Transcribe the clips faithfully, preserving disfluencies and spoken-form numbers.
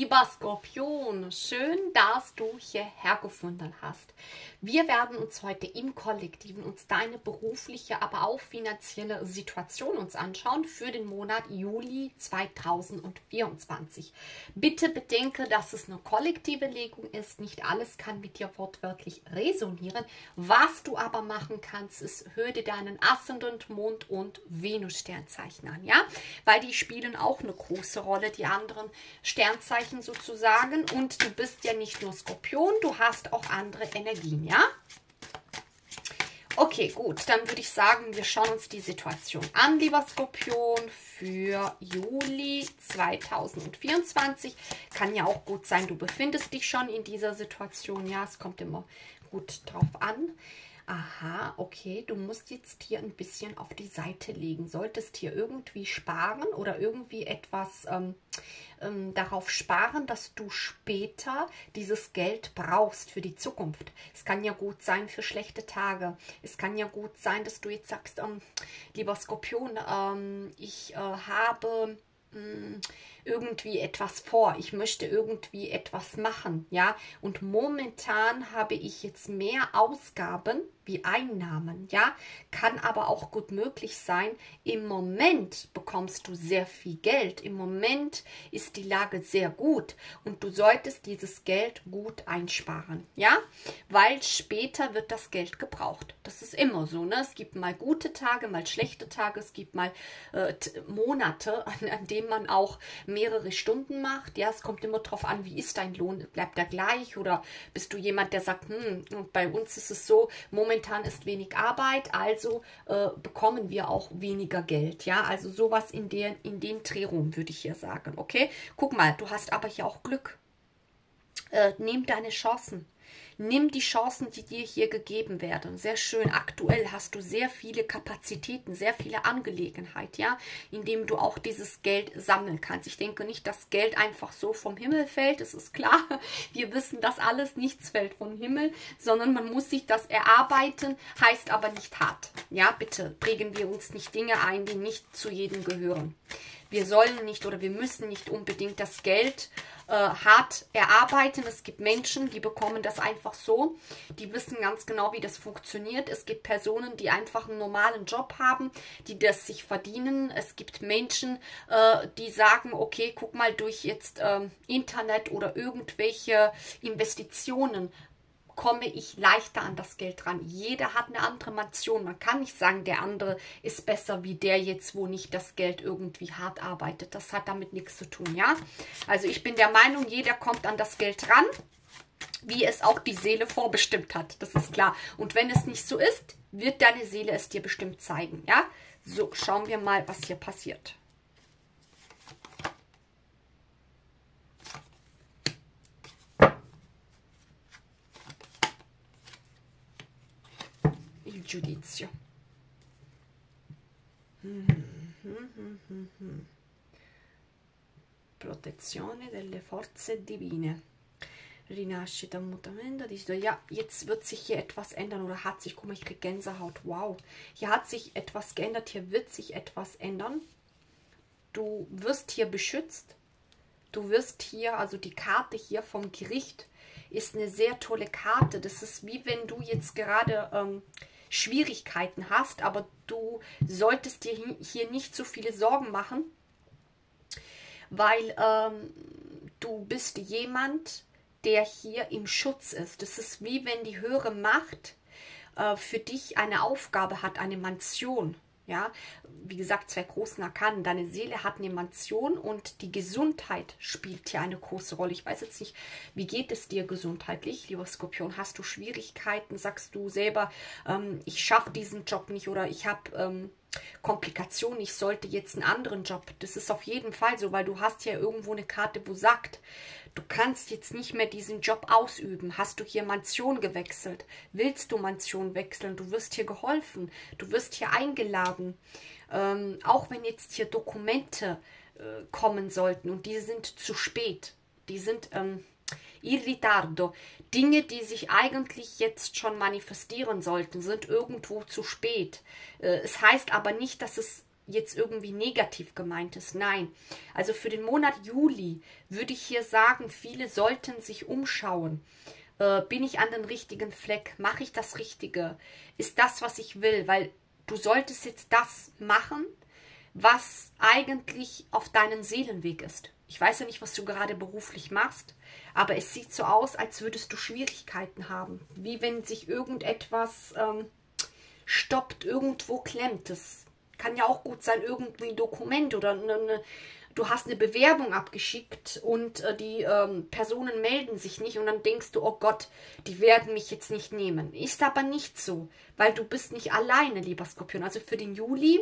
Lieber Skorpion, schön, dass du hierher gefunden hast. Wir werden uns heute im Kollektiven uns deine berufliche, aber auch finanzielle Situation uns anschauen für den Monat Juli zweitausendvierundzwanzig. Bitte bedenke, dass es eine kollektive Legung ist. Nicht alles kann mit dir wortwörtlich resonieren. Was du aber machen kannst, ist, hör dir deinen Aszendent, Mond und Venus-Sternzeichen an, ja? Weil die spielen auch eine große Rolle, die anderen Sternzeichen sozusagen, und du bist ja nicht nur Skorpion, du hast auch andere Energien, ja? Okay, gut, dann würde ich sagen, wir schauen uns die Situation an, lieber Skorpion, für Juli zweitausendvierundzwanzig. Kann ja auch gut sein, du befindest dich schon in dieser Situation, ja, es kommt immer gut drauf an. Aha, okay, du musst jetzt hier ein bisschen auf die Seite legen. Solltest hier irgendwie sparen oder irgendwie etwas ähm, ähm, darauf sparen, dass du später dieses Geld brauchst für die Zukunft. Es kann ja gut sein für schlechte Tage. Es kann ja gut sein, dass du jetzt sagst, ähm, lieber Skorpion, ähm, ich äh, habe irgendwie etwas vor, ich möchte irgendwie etwas machen, ja, und momentan habe ich jetzt mehr Ausgaben wie Einnahmen, ja, kann aber auch gut möglich sein, im Moment bekommst du sehr viel Geld, im Moment ist die Lage sehr gut und du solltest dieses Geld gut einsparen, ja, weil später wird das Geld gebraucht, das ist immer so, ne, es gibt mal gute Tage, mal schlechte Tage, es gibt mal äh, Monate, an, an denen man auch mehrere Stunden macht. Ja, es kommt immer darauf an, wie ist dein Lohn? Bleibt er gleich oder bist du jemand, der sagt, hm, bei uns ist es so, momentan ist wenig Arbeit, also äh, bekommen wir auch weniger Geld. Ja, also sowas in, der, in den Dreh rum, würde ich hier sagen. Okay, guck mal, du hast aber hier auch Glück. Äh, nimm deine Chancen. Nimm die Chancen, die dir hier gegeben werden. Sehr schön. Aktuell hast du sehr viele Kapazitäten, sehr viele Angelegenheiten, ja, indem du auch dieses Geld sammeln kannst. Ich denke nicht, dass Geld einfach so vom Himmel fällt. Das ist klar. Wir wissen, dass alles nichts fällt vom Himmel, sondern man muss sich das erarbeiten, heißt aber nicht hart. Ja, bitte prägen wir uns nicht Dinge ein, die nicht zu jedem gehören. Wir sollen nicht oder wir müssen nicht unbedingt das Geld äh, hart erarbeiten. Es gibt Menschen, die bekommen das einfach so. Die wissen ganz genau, wie das funktioniert. Es gibt Personen, die einfach einen normalen Job haben, die das sich verdienen. Es gibt Menschen, äh, die sagen, okay, guck mal, durch jetzt äh, Internet oder irgendwelche Investitionen komme ich leichter an das Geld ran. Jeder hat eine andere Mansion. Man kann nicht sagen, der andere ist besser wie der jetzt, wo nicht das Geld irgendwie hart arbeitet. Das hat damit nichts zu tun, ja. Also ich bin der Meinung, jeder kommt an das Geld ran, wie es auch die Seele vorbestimmt hat. Das ist klar. Und wenn es nicht so ist, wird deine Seele es dir bestimmt zeigen, ja. So, schauen wir mal, was hier passiert. Il giudizio. Mm -hmm. Protezione delle forze divine. Rinascita, mutamento. Ja, jetzt wird sich hier etwas ändern oder hat sich, guck mal, ich kriege Gänsehaut. Wow. Hier hat sich etwas geändert, hier wird sich etwas ändern. Du wirst hier beschützt. Du wirst hier, also die Karte hier vom Gericht ist eine sehr tolle Karte. Das ist wie wenn du jetzt gerade ähm, Schwierigkeiten hast, aber du solltest dir hier nicht so viele Sorgen machen, weil ähm, du bist jemand, der hier im Schutz ist. Das ist wie wenn die höhere Macht äh, für dich eine Aufgabe hat, eine Mansion. Ja, wie gesagt, zwei großen Arkanen. Deine Seele hat eine Mansion und die Gesundheit spielt hier eine große Rolle. Ich weiß jetzt nicht, wie geht es dir gesundheitlich, lieber Skorpion? Hast du Schwierigkeiten? Sagst du selber, ähm, ich schaffe diesen Job nicht oder ich habe ähm, Komplikationen, ich sollte jetzt einen anderen Job. Das ist auf jeden Fall so, weil du hast ja irgendwo eine Karte, wo sagt, du kannst jetzt nicht mehr diesen Job ausüben. Hast du hier Mansion gewechselt? Willst du Mansion wechseln? Du wirst hier geholfen. Du wirst hier eingeladen. Ähm, auch wenn jetzt hier Dokumente äh, kommen sollten und die sind zu spät. Die sind ähm, in ritardo. Dinge, die sich eigentlich jetzt schon manifestieren sollten, sind irgendwo zu spät. Äh, es heißt aber nicht, dass es jetzt irgendwie negativ gemeint ist. Nein, also für den Monat Juli würde ich hier sagen, viele sollten sich umschauen. Äh, bin ich an den richtigen Fleck? Mache ich das Richtige? Ist das, was ich will? Weil du solltest jetzt das machen, was eigentlich auf deinem Seelenweg ist. Ich weiß ja nicht, was du gerade beruflich machst, aber es sieht so aus, als würdest du Schwierigkeiten haben. Wie wenn sich irgendetwas ähm, stoppt, irgendwo klemmt. Es kann ja auch gut sein, irgendwie ein Dokument oder eine, eine, du hast eine Bewerbung abgeschickt und äh, die ähm, Personen melden sich nicht und dann denkst du, oh Gott, die werden mich jetzt nicht nehmen. Ist aber nicht so, weil du bist nicht alleine, lieber Skorpion. Also für den Juli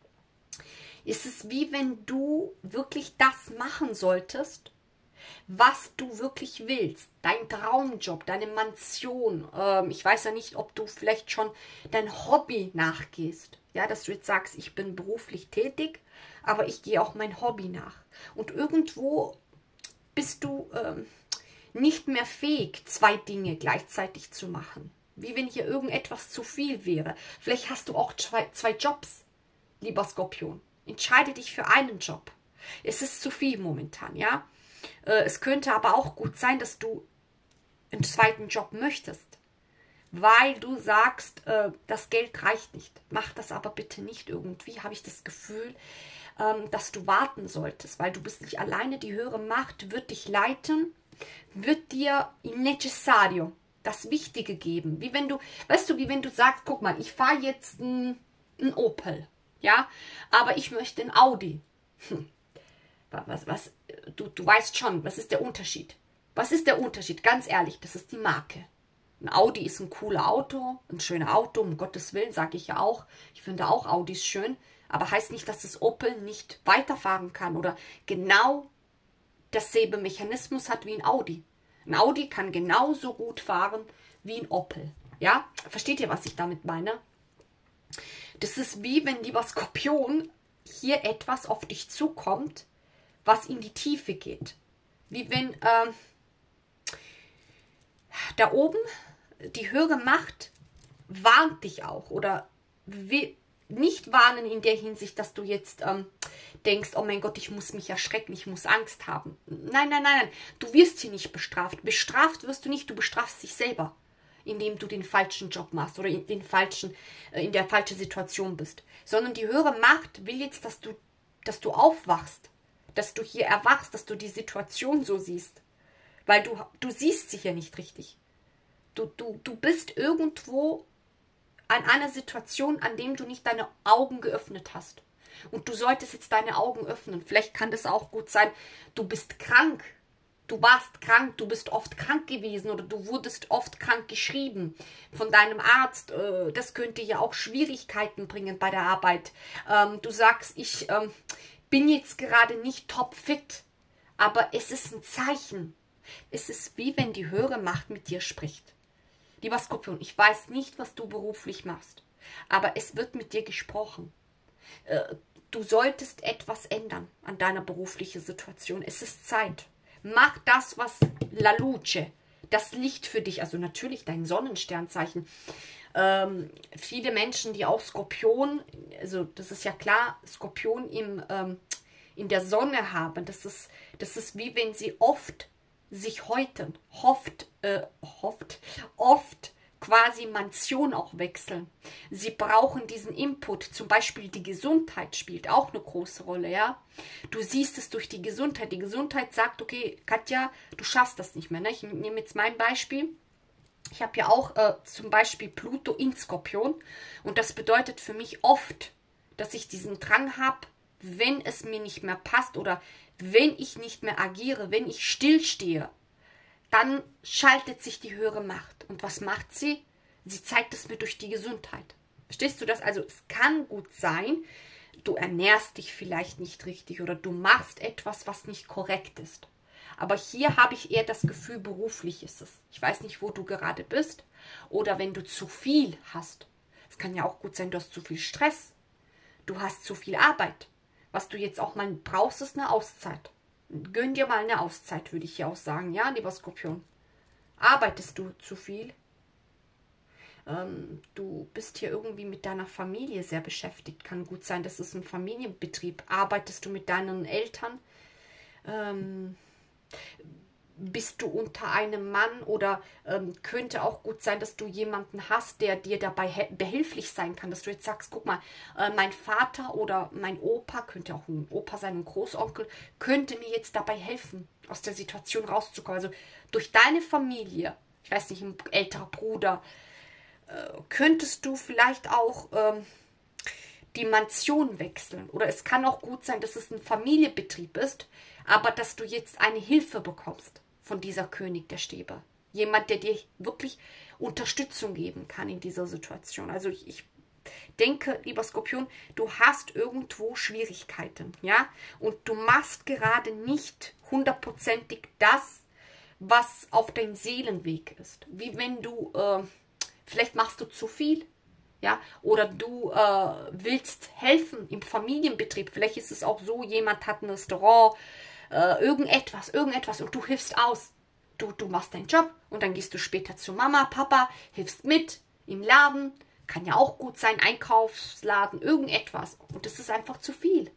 ist es wie wenn du wirklich das machen solltest, was du wirklich willst. Dein Traumjob, deine Mansion. Ähm, ich weiß ja nicht, ob du vielleicht schon dein Hobby nachgehst. Ja, dass du jetzt sagst, ich bin beruflich tätig, aber ich gehe auch mein Hobby nach. Und irgendwo bist du ähm, nicht mehr fähig, zwei Dinge gleichzeitig zu machen. Wie wenn hier irgendetwas zu viel wäre. Vielleicht hast du auch zwei, zwei Jobs, lieber Skorpion. Entscheide dich für einen Job. Es ist zu viel momentan, ja. Äh, es könnte aber auch gut sein, dass du einen zweiten Job möchtest, weil du sagst, äh, das Geld reicht nicht. Mach das aber bitte nicht irgendwie, habe ich das Gefühl, ähm, dass du warten solltest, weil du bist nicht alleine. Die höhere Macht wird dich leiten, wird dir il necessario, das Wichtige geben. Wie wenn du, weißt du, wie wenn du sagst, guck mal, ich fahre jetzt ein Opel. Ja, aber ich möchte ein Audi. Hm. Was, was, du, du weißt schon, was ist der Unterschied? Was ist der Unterschied? Ganz ehrlich, das ist die Marke. Ein Audi ist ein cooler Auto, ein schöner Auto, um Gottes Willen, sage ich ja auch. Ich finde auch Audis schön, aber heißt nicht, dass das Opel nicht weiterfahren kann oder genau dasselbe Mechanismus hat wie ein Audi. Ein Audi kann genauso gut fahren wie ein Opel. Ja, versteht ihr, was ich damit meine? Das ist wie wenn, lieber Skorpion, hier etwas auf dich zukommt, was in die Tiefe geht. Wie wenn äh, da oben die höhere Macht warnt dich auch. Oder will nicht warnen in der Hinsicht, dass du jetzt ähm, denkst, oh mein Gott, ich muss mich erschrecken, ich muss Angst haben. Nein, nein, nein, nein. Du wirst hier nicht bestraft. Bestraft wirst du nicht, du bestrafst dich selber, indem du den falschen Job machst oder in, den falschen, äh, in der falschen Situation bist. Sondern die höhere Macht will jetzt, dass du, dass du aufwachst, dass du hier erwachst, dass du die Situation so siehst. Weil du, du siehst sie hier nicht richtig. Du, du, du bist irgendwo an einer Situation, an dem du nicht deine Augen geöffnet hast. Und du solltest jetzt deine Augen öffnen. Vielleicht kann das auch gut sein, du bist krank. Du warst krank, du bist oft krank gewesen oder du wurdest oft krank geschrieben von deinem Arzt. Das könnte ja auch Schwierigkeiten bringen bei der Arbeit. Du sagst, ich bin jetzt gerade nicht topfit, aber es ist ein Zeichen. Es ist wie wenn die höhere Macht mit dir spricht. Lieber Skorpion, ich weiß nicht, was du beruflich machst, aber es wird mit dir gesprochen. Du solltest etwas ändern an deiner beruflichen Situation. Es ist Zeit. Mach das, was La Luce, das Licht für dich, also natürlich dein Sonnensternzeichen. Ähm, viele Menschen, die auch Skorpion, also das ist ja klar, Skorpion im, ähm, in der Sonne haben, das ist, das ist wie wenn sie oft sich häuten, hofft, äh, hofft, oft quasi Mansion auch wechseln. Sie brauchen diesen Input, zum Beispiel die Gesundheit spielt auch eine große Rolle, ja. Du siehst es durch die Gesundheit. Die Gesundheit sagt, okay, Katja, du schaffst das nicht mehr, ne? Ich nehme jetzt mein Beispiel. Ich habe ja auch äh, zum Beispiel Pluto in Skorpion und das bedeutet für mich oft, dass ich diesen Drang habe, wenn es mir nicht mehr passt oder wenn ich nicht mehr agiere, wenn ich stillstehe, dann schaltet sich die höhere Macht. Und was macht sie? Sie zeigt es mir durch die Gesundheit. Verstehst du das? Also es kann gut sein, du ernährst dich vielleicht nicht richtig oder du machst etwas, was nicht korrekt ist. Aber hier habe ich eher das Gefühl, beruflich ist es. Ich weiß nicht, wo du gerade bist oder wenn du zu viel hast. Es kann ja auch gut sein, du hast zu viel Stress. Du hast zu viel Arbeit. Was du jetzt auch mal brauchst, ist eine Auszeit. Gönn dir mal eine Auszeit, würde ich hier auch sagen. Ja, lieber Skorpion. Arbeitest du zu viel? ähm, du bist hier irgendwie mit deiner Familie sehr beschäftigt. Kann gut sein, das ist ein Familienbetrieb. Arbeitest du mit deinen Eltern? Ähm, bist du unter einem Mann oder ähm, könnte auch gut sein, dass du jemanden hast, der dir dabei behilflich sein kann, dass du jetzt sagst, guck mal, äh, mein Vater oder mein Opa, könnte auch ein Opa sein, ein Großonkel, könnte mir jetzt dabei helfen, aus der Situation rauszukommen. Also durch deine Familie, ich weiß nicht, ein älterer Bruder, äh, könntest du vielleicht auch ähm, die Mansion wechseln. Oder es kann auch gut sein, dass es ein Familienbetrieb ist, aber dass du jetzt eine Hilfe bekommst von dieser König der Stäbe. Jemand, der dir wirklich Unterstützung geben kann in dieser Situation. Also ich, ich denke, lieber Skorpion, du hast irgendwo Schwierigkeiten, ja? Und du machst gerade nicht hundertprozentig das, was auf deinem Seelenweg ist. Wie wenn du, äh, vielleicht machst du zu viel, ja? Oder du äh, willst helfen im Familienbetrieb. Vielleicht ist es auch so, jemand hat ein Restaurant, äh, irgendetwas, irgendetwas und du hilfst aus. Du, du machst deinen Job und dann gehst du später zu Mama, Papa, hilfst mit im Laden. Kann ja auch gut sein, Einkaufsladen, irgendetwas. Und das ist einfach zu viel.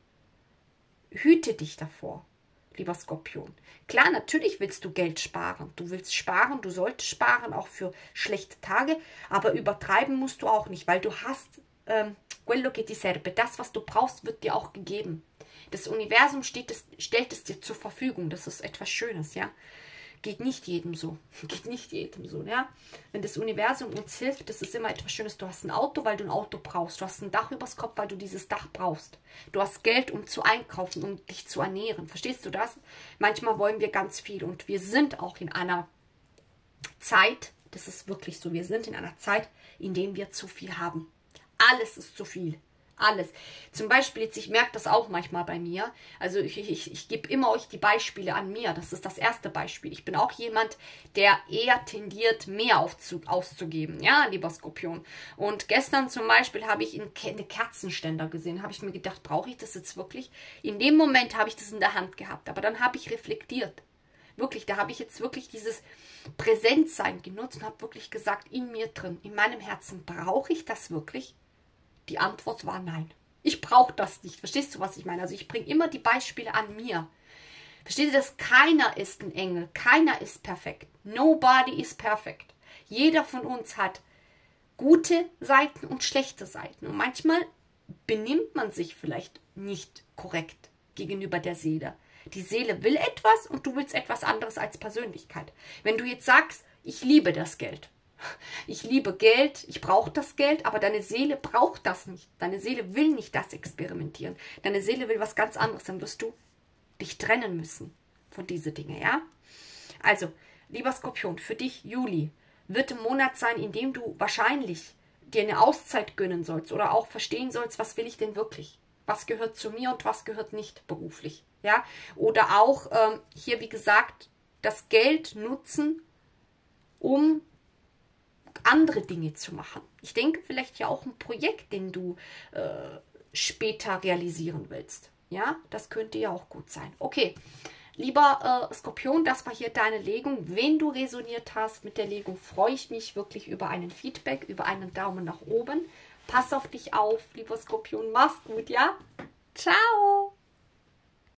Hüte dich davor, lieber Skorpion. Klar, natürlich willst du Geld sparen. Du willst sparen, du solltest sparen, auch für schlechte Tage. Aber übertreiben musst du auch nicht, weil du hast ähm, quello che ti serve. Das, was du brauchst, wird dir auch gegeben. Das Universum steht es, stellt es dir zur Verfügung. Das ist etwas Schönes, ja. Geht nicht jedem so. Geht nicht jedem so, ja. Wenn das Universum uns hilft, das ist immer etwas Schönes. Du hast ein Auto, weil du ein Auto brauchst. Du hast ein Dach übers Kopf, weil du dieses Dach brauchst. Du hast Geld, um zu einkaufen, um dich zu ernähren. Verstehst du das? Manchmal wollen wir ganz viel und wir sind auch in einer Zeit, das ist wirklich so, wir sind in einer Zeit, in der wir zu viel haben. Alles ist zu viel. Alles. Zum Beispiel, jetzt, ich merke das auch manchmal bei mir. Also ich, ich, ich gebe immer euch die Beispiele an mir. Das ist das erste Beispiel. Ich bin auch jemand, der eher tendiert, mehr aufzu, auszugeben. Ja, lieber Skorpion. Und gestern zum Beispiel habe ich eine Kerzenständer gesehen. Habe ich mir gedacht, brauche ich das jetzt wirklich? In dem Moment habe ich das in der Hand gehabt. Aber dann habe ich reflektiert. Wirklich, da habe ich jetzt wirklich dieses Präsentsein genutzt und habe wirklich gesagt, in mir drin, in meinem Herzen, brauche ich das wirklich? Die Antwort war nein. Ich brauche das nicht. Verstehst du, was ich meine? Also ich bringe immer die Beispiele an mir. Versteht ihr das? Keiner ist ein Engel. Keiner ist perfekt. Nobody is perfect. Jeder von uns hat gute Seiten und schlechte Seiten. Und manchmal benimmt man sich vielleicht nicht korrekt gegenüber der Seele. Die Seele will etwas und du willst etwas anderes als Persönlichkeit. Wenn du jetzt sagst, ich liebe das Geld. Ich liebe Geld, ich brauche das Geld, aber deine Seele braucht das nicht. Deine Seele will nicht das experimentieren. Deine Seele will was ganz anderes. Dann wirst du dich trennen müssen von diesen Dingen, ja? Also, lieber Skorpion, für dich Juli wird ein Monat sein, in dem du wahrscheinlich dir eine Auszeit gönnen sollst oder auch verstehen sollst, was will ich denn wirklich? Was gehört zu mir und was gehört nicht beruflich, ja? Oder auch ähm, hier, wie gesagt, das Geld nutzen, um andere Dinge zu machen. Ich denke vielleicht ja auch ein Projekt, den du äh, später realisieren willst. Ja, das könnte ja auch gut sein. Okay, lieber äh, Skorpion, das war hier deine Legung. Wenn du resoniert hast mit der Legung, freue ich mich wirklich über einen Feedback, über einen Daumen nach oben. Pass auf dich auf, lieber Skorpion. Mach's gut, ja? Ciao!